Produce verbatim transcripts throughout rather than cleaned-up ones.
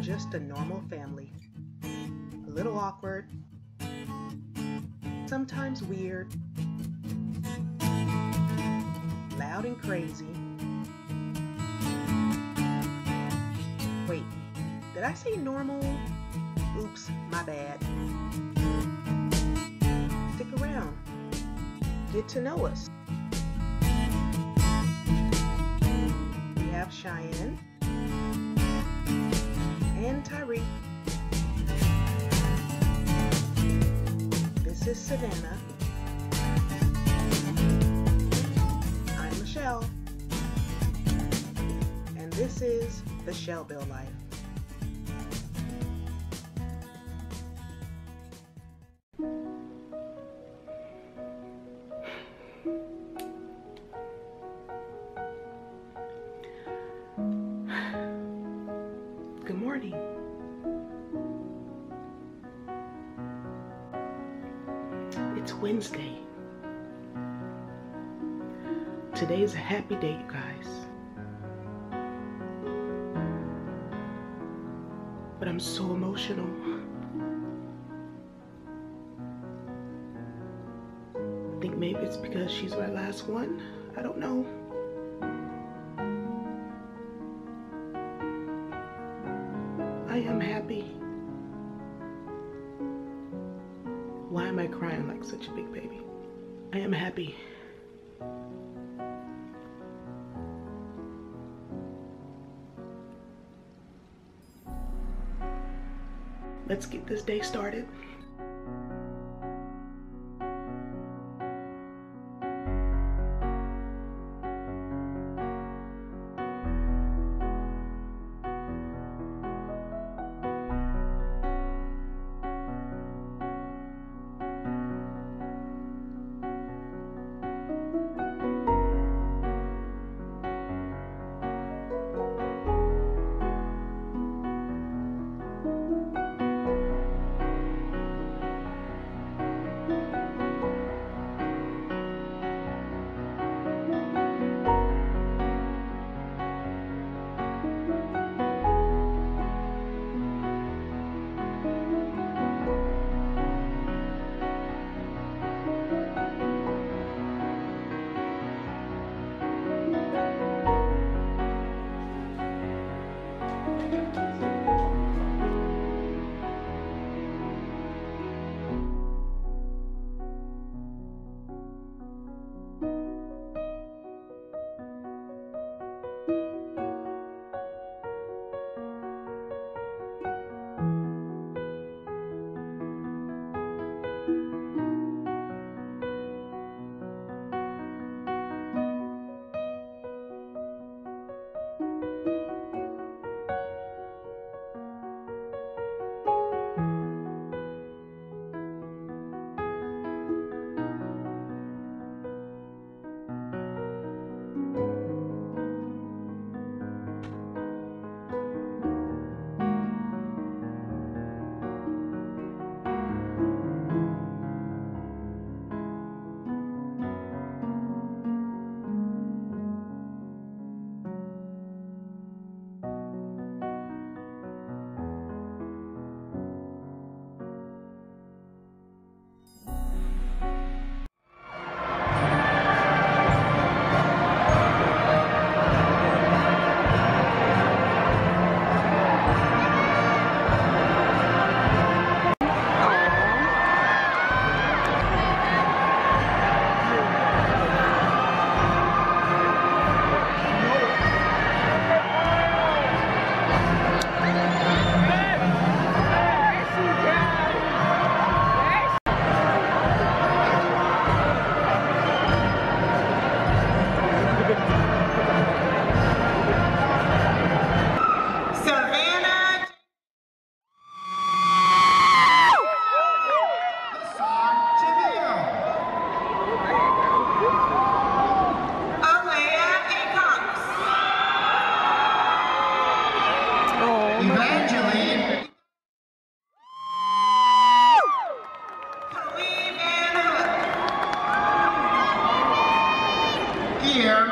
just a normal family. A little awkward, sometimes weird, loud and crazy. Wait, did I say normal? Oops, my bad. Stick around. Get to know us. We have Cheyenne and Tyree. This is Savannah. I'm Michelle. And this is the Shellbill Life. Good morning. It's Wednesday. Today is a happy day, you guys. But I'm so emotional. I think maybe it's because she's my last one. I don't know. I am happy. Why am I crying like such a big baby? I am happy. Let's get this day started.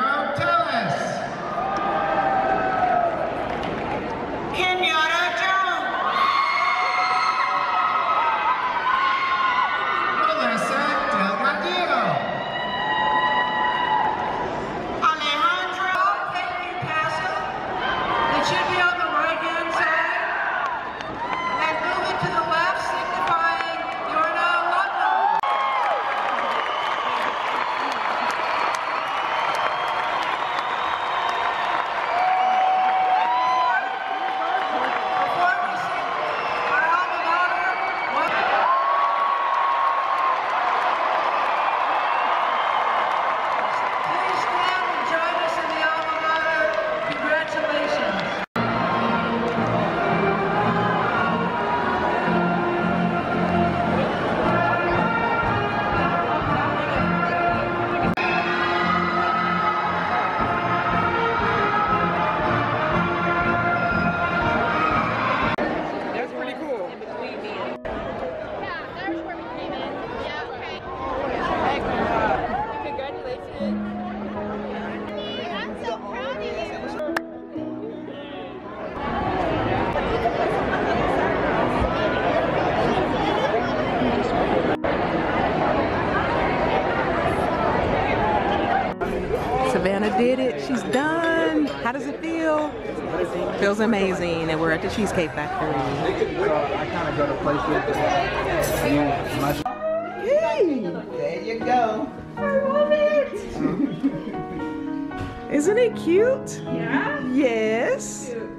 Kenyatta Jones. Savannah did it. She's done. How does it feel? Feels amazing. And we're at the Cheesecake Factory. I kind of go to places. Hey! There you go. I love it! Isn't it cute? Yeah? Yes. Cute.